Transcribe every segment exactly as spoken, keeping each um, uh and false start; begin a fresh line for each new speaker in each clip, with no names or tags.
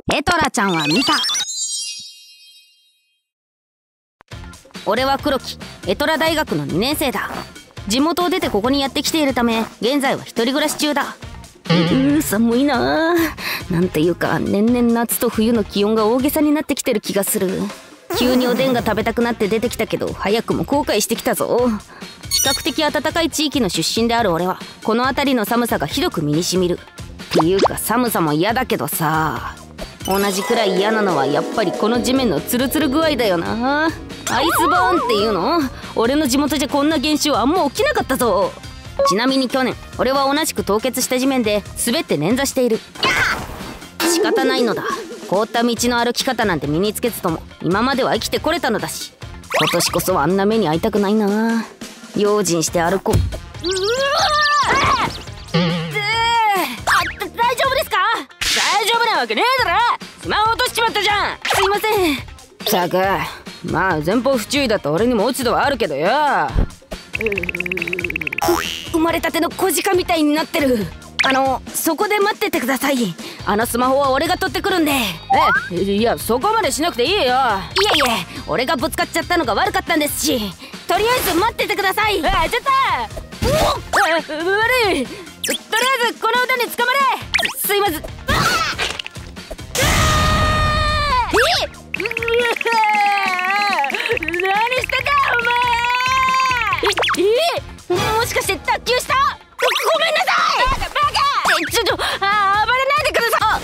エトラちゃんは見た。俺は黒木、エトラ大学のにねん生だ。地元を出てここにやってきているため、現在は一人暮らし中だ。うー寒いなあ。なんていうか、年々夏と冬の気温が大げさになってきてる気がする。急におでんが食べたくなって出てきたけど、早くも後悔してきたぞ。比較的暖かい地域の出身である俺は、この辺りの寒さがひどく身にしみる。っていうか寒さも嫌だけどさ、同じくらい嫌なのはやっぱりこの地面のツルツル具合だよな。アイスバーンっていうの？俺の地元じゃこんな現象あんま起きなかったぞ。ちなみに去年俺は同じく凍結した地面で滑って捻挫している。仕方ないのだ。凍った道の歩き方なんて身につけずとも今までは生きてこれたのだし、今年こそはあんな目に遭いたくないな。用心して歩こう。うわー！大丈夫ですか？大丈夫なわけねえだろ。スマホ落としちまったじゃん。すいません。ったく、まあ前方不注意だと俺にも落ち度はあるけどよ。生まれたての小鹿みたいになってる。あのそこで待っててください。あのスマホは俺が取ってくるんで。え、いやそこまでしなくていいよ。いえいえ、俺がぶつかっちゃったのが悪かったんですし、とりあえず待っててください。あ、ちょっと悪い。とりあえずこの腕に捕まれ。すいません。何してたお前。え、え、もしかして脱臼した？ごめんなさい。バカバカ。ちょっと、あ、暴れないでください。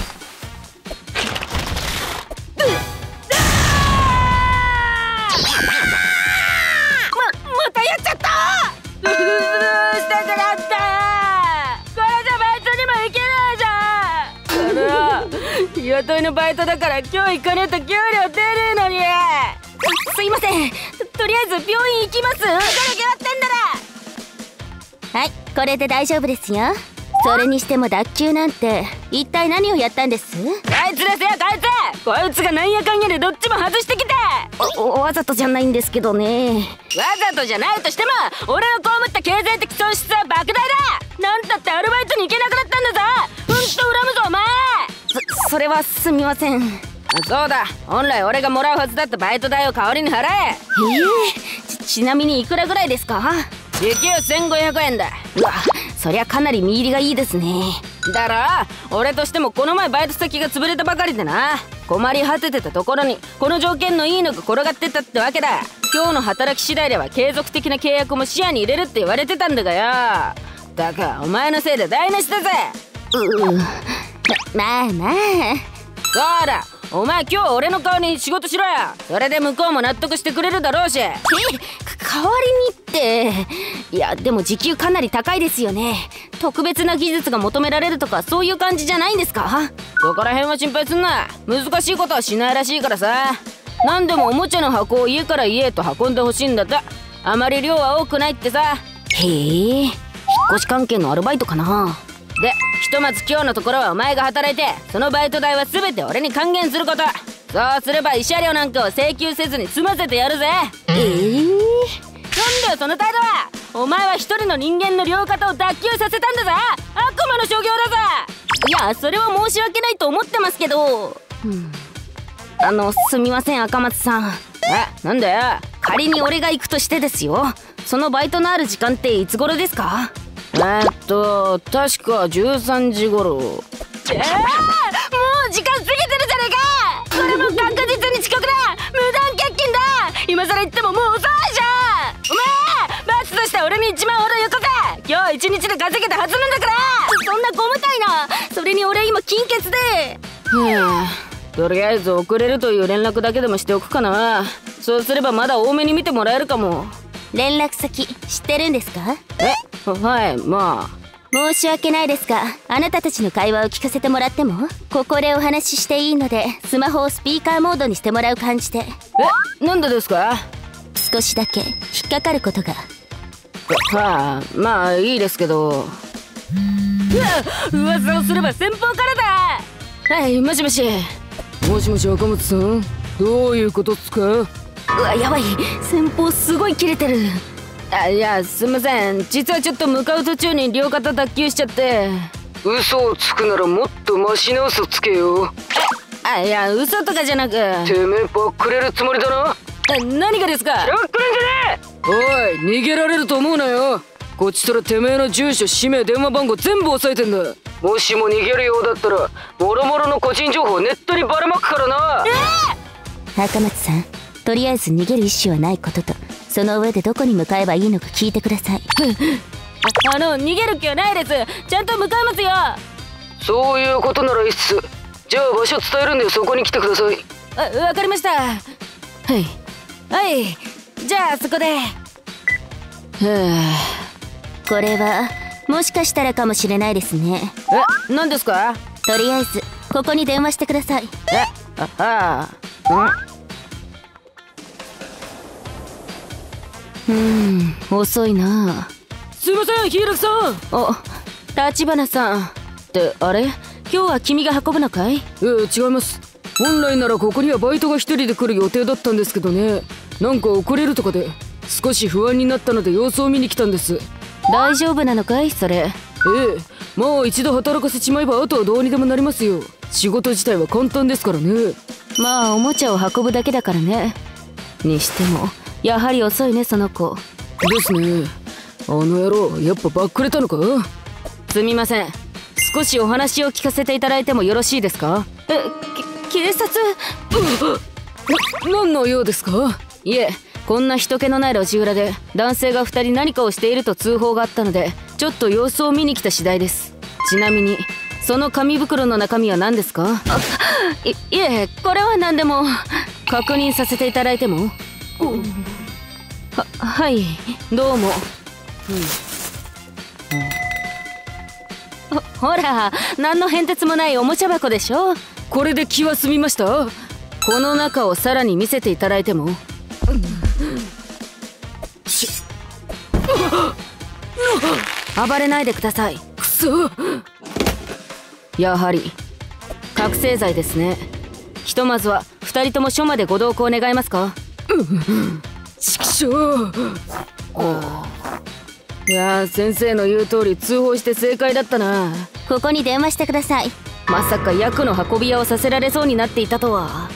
ま、またやっちゃった。どうしたくなった。これじゃバイトにも行けないじゃん。あの日雇いのバイトだから今日行かねえと給料出ねえのに。すいません。 と, とりあえず病院行きます。だから決まってんだら。はい、これで大丈夫ですよ。それにしても脱臼なんて一体何をやったんです？こいつですよ、こいつ。こいつがなんやかんやでどっちも外してきて。おわざとじゃないんですけどね。わざとじゃないとしても俺の被った経済的損失は莫大だ。なんだってアルバイトに行けなくなったんだぞ。ほんと恨むぞお前。そ, それはすみません。そうだ、本来俺がもらうはずだったバイト代を代わりに払え。えー、ち, ちなみにいくらぐらいですか？時給せんごひゃくえんだ。うわ、そりゃかなり見入りがいいですね。だろ、俺としてもこの前バイト先が潰れたばかりでな、困り果ててたところにこの条件のいいのが転がってたってわけだ。今日の働き次第では継続的な契約も視野に入れるって言われてたんだがよ。だからお前のせいで台無しだぜ。うう、まあまあ。そうだ、お前今日俺の顔に仕事しろよ。それで向こうも納得してくれるだろうし。え、代わりにって。いやでも時給かなり高いですよね。特別な技術が求められるとかそういう感じじゃないんですか？ここら辺は心配すんな。難しいことはしないらしいからさ。何でもおもちゃの箱を家から家へと運んでほしいんだって。あまり量は多くないってさ。へえ、引っ越し関係のアルバイトかな。で、ひとまず今日のところはお前が働いて、そのバイト代は全て俺に還元すること。そうすれば慰謝料なんかを請求せずに済ませてやるぜ。えー、なんだよその態度は。お前は一人の人間の両肩を脱臼させたんだぞ。悪魔の所業だぞ。いやそれは申し訳ないと思ってますけど、うん、あのすみません赤松さん。え、なんだよ。仮に俺が行くとしてですよ、そのバイトのある時間っていつ頃ですか？えー、っと確かじゅうさんじごろ。えー、もう時間過ぎてるじゃねえか。これも確実に遅刻だ。無断欠勤だ。今更言ってももう遅いじゃん。お前罰として俺にいちまんほどよこせ。今日一日で稼げたはずなんだから。そんなご無体な。それに俺今金欠で。はぁ、とりあえず遅れるという連絡だけでもしておくかな。そうすればまだ多めに見てもらえるかも。連絡先知ってるんですか？え、はい、まあ。申し訳ないですが、あなたたちの会話を聞かせてもらっても？ここでお話ししていいので、スマホをスピーカーモードにしてもらう感じで。え、なんでですか？少しだけ引っかかることが。はあ、まあいいですけど。うわ、噂をすれば先方からだ。はい、もしもし。
もしもし赤松さん、どういうことっすか？
うわ、やばい、先方すごいキレてる。あ、いやすいません、実はちょっと向かう途中に両肩脱臼しちゃって。
嘘をつくならもっとマシな嘘つけよ。
あ、いや嘘とかじゃなく。て
めえばっくれるつもりだな。
何がですか。
しらっくれんじゃねえ。おい、逃げられると思うなよ。こっちとらてめえの住所、氏名、電話番号全部押さえてんだ。もしも逃げるようだったらもろもろの個人情報ネットにばらまくからな。
えー、赤松さん、とりあえず逃げる意思はないことと、その上でどこに向かえばいいのか聞いてください。
あ, あの逃げる気はないです。ちゃんと向かいますよ。
そういうことならいいっす。じゃあ場所伝えるんでそこに来てください。
あ、わかりました。はいはい、じゃあそこで。は
あ、これはもしかしたらかもしれないですね。
え、何ですか。
とりあえずここに電話してください。
え、ああ、
うん、うーん、遅いな。
すいません、柊さん。お、立花さんってあれ、今日は君が運ぶのかい。
ええ、違います。本来ならここにはバイトが一人で来る予定だったんですけどね、なんか遅れるとかで少し不安になったので様子を見に来たんです。
大丈夫なのかいそれ。え
え、まあ一度働かせちまえばあとはどうにでもなりますよ。仕事自体は簡単ですからね。
まあおもちゃを運ぶだけだからね。にしてもやはり遅いね、その子。
ですね。あの野郎、やっぱばっくれたのか。
すみません、少しお話を聞かせていただいてもよろしいですか。え、警察。
何の用ですか。
いえ、こんな人気のない路地裏で男性がふたり何かをしていると通報があったので、ちょっと様子を見に来た次第です。ちなみにその紙袋の中身は何ですか。い, いえ、これは何でも。確認させていただいても。は、はい、どうも。うん、ほ, ほら、何の変哲もないおもちゃ箱でしょ。
これで気は済みました。
この中をさらに見せていただいても。暴れないでください。
くそ、
やはり覚醒剤ですね。ひとまずはふたりとも署までご同行願えますか。
ちくしょう。いやー、先生の言う通り通報して正解だったな。
ここに電話してください。
まさか薬の運び屋をさせられそうになっていたとは。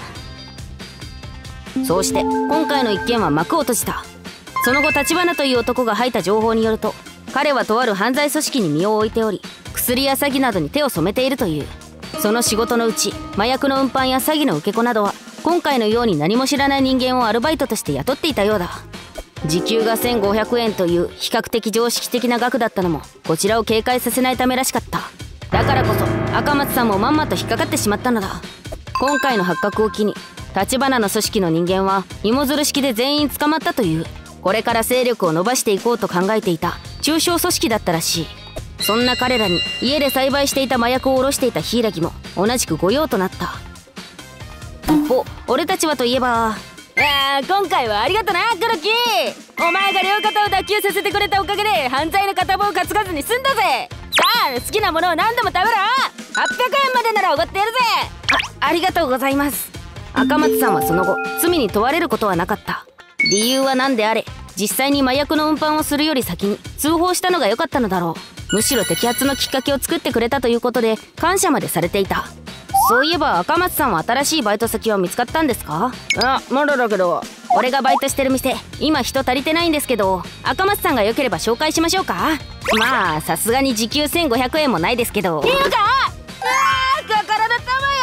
そうして今回の一件は幕を閉じた。その後、立花という男が吐いた情報によると、彼はとある犯罪組織に身を置いており、薬や詐欺などに手を染めているという。その仕事のうち、麻薬の運搬や詐欺の受け子などは今回のように何も知らない人間をアルバイトとして雇っていたようだ。時給がせんごひゃくえんという比較的常識的な額だったのも、こちらを警戒させないためらしかった。だからこそ赤松さんもまんまと引っかかってしまったのだ。今回の発覚を機に、立花の組織の人間は芋づる式で全員捕まったという。これから勢力を伸ばしていこうと考えていた中小組織だったらしい。そんな彼らに家で栽培していた麻薬を卸していた柊も同じく御用となった。一方、俺たちはといえば、いやー、今回はありがとな黒木。お前が両肩を脱臼させてくれたおかげで犯罪の片棒を担がずに済んだぜ。さあ、好きなものを何でも食べろ。はっぴゃくえんまでならおごってやるぜ。あ、ありがとうございます。赤松さんはその後罪に問われることはなかった。理由は何であれ、実際に麻薬の運搬をするより先に通報したのが良かったのだろう。むしろ摘発のきっかけを作ってくれたということで感謝までされていた。そういえば赤松さんは新しいバイト先は見つかったんですか。
あ、まだだけど。
俺がバイトしてる店、今人足りてないんですけど、赤松さんが良ければ紹介しましょうか。まあさすがに時給せんごひゃくえんもないですけど。っていうか、あー、心玉よ。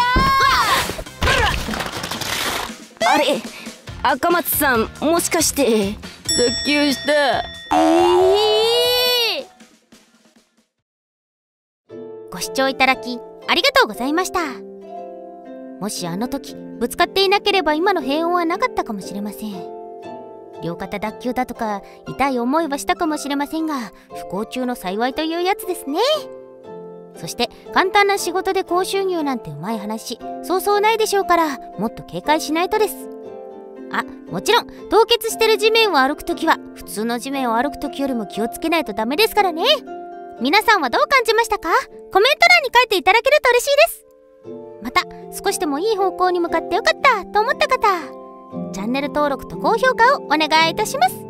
あれ、赤松さん、もしかして
脱臼した。
えー、ご視聴いただきありがとうございました。もしあの時ぶつかっていなければ今の平穏はなかったかもしれません。両肩脱臼だとか痛い思いはしたかもしれませんが、不幸中の幸いというやつですね。そして簡単な仕事で高収入なんてうまい話そうそうないでしょうから、もっと警戒しないとです。あ、もちろん凍結してる地面を歩くときは普通の地面を歩くときよりも気をつけないとダメですからね。皆さんはどう感じましたか？コメント欄に書いていただけると嬉しいです。また少しでもいい方向に向かってよかったと思った方、チャンネル登録と高評価をお願いいたします。